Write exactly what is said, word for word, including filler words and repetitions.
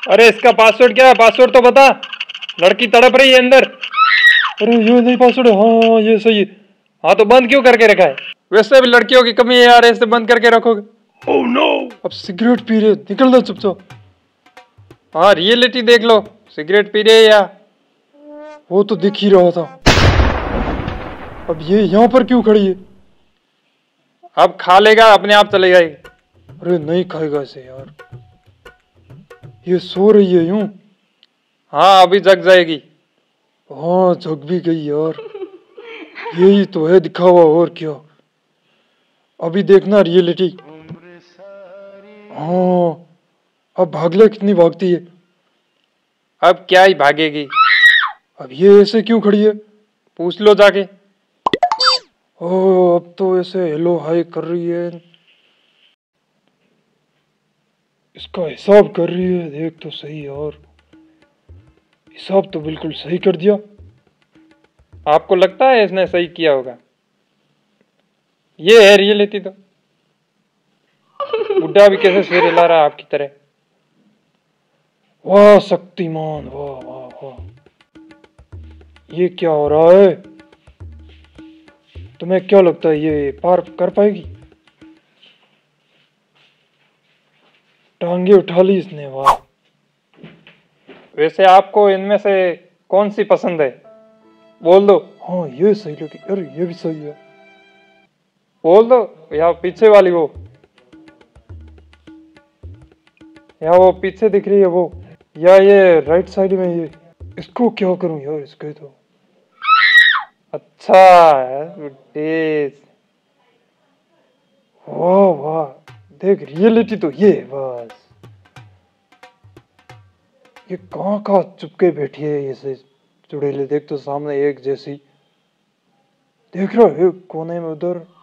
अरे इसका पासवर्ड क्या है? पासवर्ड तो बता। लड़की तड़प रही है अंदर। अरे ये नहीं पासवर्ड। हाँ ये सही है। हाँ तो बंद क्यों करके रखा है? वैसे भी लड़कियों की कमी है यार, ऐसे बंद करके रखोगे। Oh no. अब सिगरेट पी रहे, निकल दो चुपचाप। हाँ रियलिटी देख लो, सिगरेट पी रहे या? वो तो दिख ही रहा था। अब ये यहाँ पर क्यों खड़ी है? अब खा लेगा, अपने आप चले जाएगी। अरे नहीं खाएगा इसे यार, ये सो रही है यूं। हाँ अभी जग जाएगी। हाँ जग भी गई यार, यही तो है दिखावा, और क्या। अभी देखना रियलिटी। हाँ अब भाग ले, कितनी भागती है। अब क्या ही भागेगी। अब ये ऐसे क्यों खड़ी है? पूछ लो जाके। ओह अब तो ऐसे हेलो हाय कर रही है, इसका हिसाब कर रही है। देख तो सही यार, हिसाब तो बिल्कुल सही कर दिया। आपको लगता है इसने सही किया होगा? ये है रियलिटी तो। बुढ़ा भी कैसे सिर हिला रहा है आपकी तरह। वाह शक्तिमान, वाह वाह वाह। ये क्या हो रहा है? तुम्हें क्या लगता है ये पार कर पाएगी? टांगे उठा ली इसने, वाह। वैसे आपको इनमें से कौन सी पसंद है? बोल दो। हाँ ये सही लगी, अरे ये भी सही है। बोल दो, या पीछे वाली वो, या वो पीछे दिख रही है वो, या ये राइट साइड में ये। इसको क्या करूं यार, इसके तो अच्छा है। वाह वाह, देख रियलिटी तो ये है बस। ये कहाँ कहाँ चुपके बैठी है ये से चुड़ैले, देख तो सामने एक जैसी। देख रहा है कोने में उधर